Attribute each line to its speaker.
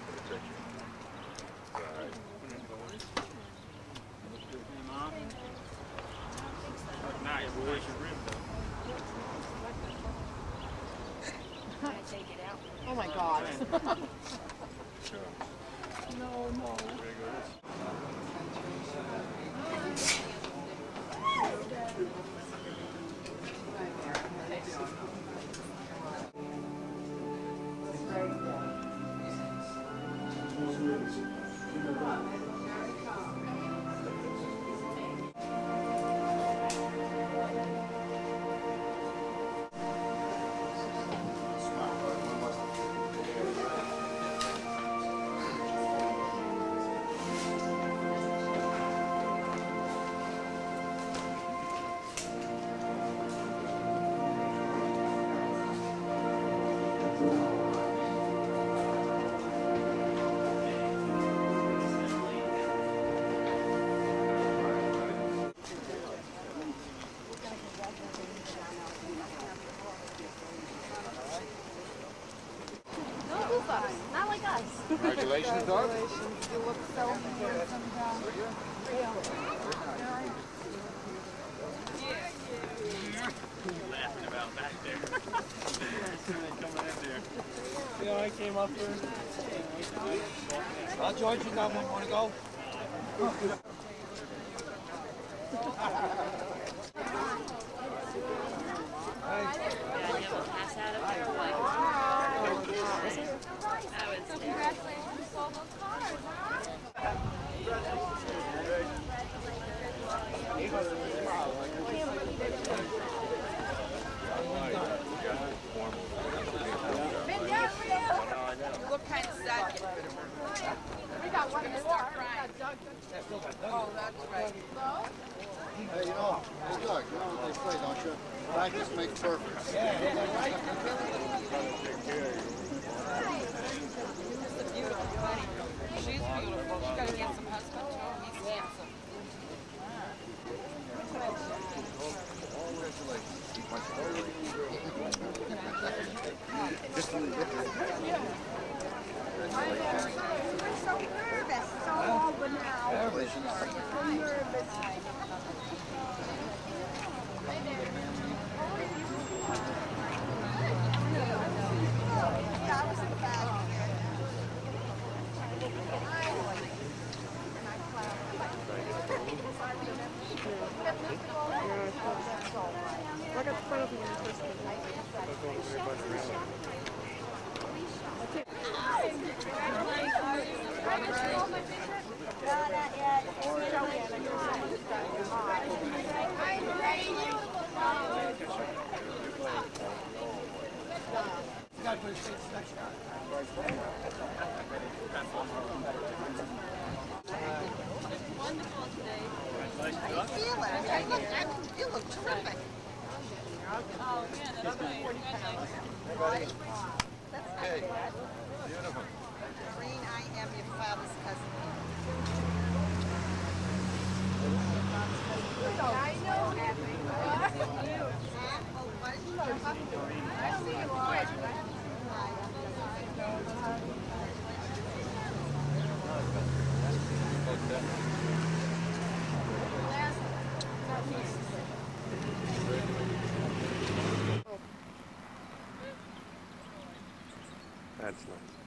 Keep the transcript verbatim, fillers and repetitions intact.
Speaker 1: Nice. Where's your rim, though?
Speaker 2: Take it out.
Speaker 3: Oh my God.
Speaker 1: No, no.
Speaker 2: Not like us.
Speaker 4: Congratulations, dog.
Speaker 3: Congratulations. You look so handsome, John.
Speaker 1: Laughing about back there. Coming in there. You know, I came up here.
Speaker 4: Uh, George, you got one more to go?
Speaker 2: Pass out of there, like, that was congratulations to all those cars,
Speaker 3: You look kind of sad. We got one more. Oh, that's right.
Speaker 4: Hey, you know, hey, Doug, you know what they say, don't you? Practice makes perfect.
Speaker 3: Yeah, that's right. She's a beautiful buddy. She's beautiful. She got a handsome husband, too. He's handsome.
Speaker 4: Just a little bit.
Speaker 5: We're so nervous, so over now. So nervous. Yeah, I was in the back.
Speaker 3: Look at the front of you in person.
Speaker 2: wonderful today.
Speaker 3: How do you feel? I look, I, you look terrific.
Speaker 2: Oh, yeah, that's great. Congratulations.
Speaker 4: Okay. Beautiful.
Speaker 3: Doreen, I am your father's cousin.
Speaker 5: I know that.
Speaker 4: That's nice.